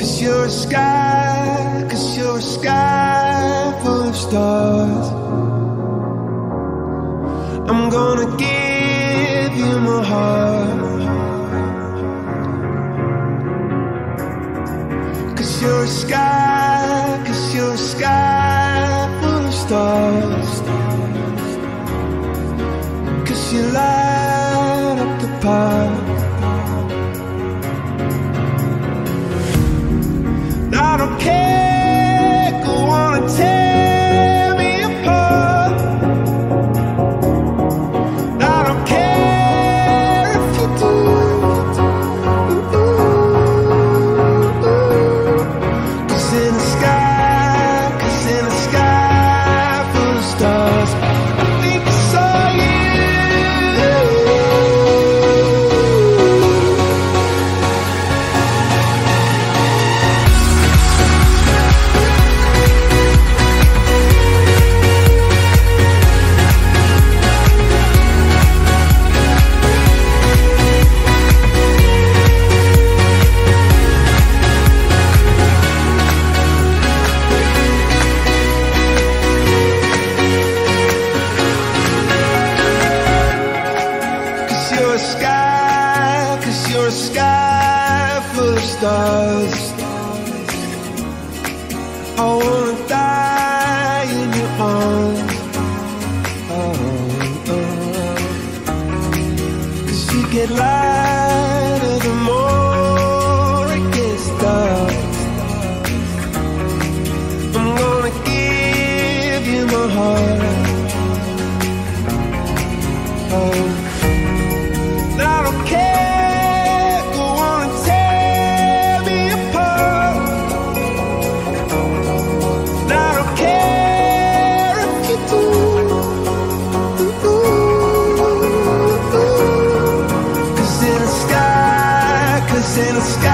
you're a sky, 'cause you're a sky full of stars. I'm gonna give you my heart, 'cause you're a sky, 'cause you're a sky full of stars. 'Cause you light up the park. I don't care, go on and tear me apart. I don't care if you do. Cause in the sky, 'cause in the sky full of stars, I think I saw you. You're a sky full of stars. I wanna die in your arms. Oh, oh. 'Cause you get lighter the more it gets dark. I'm gonna give you my heart. Oh, I don't care. In the sky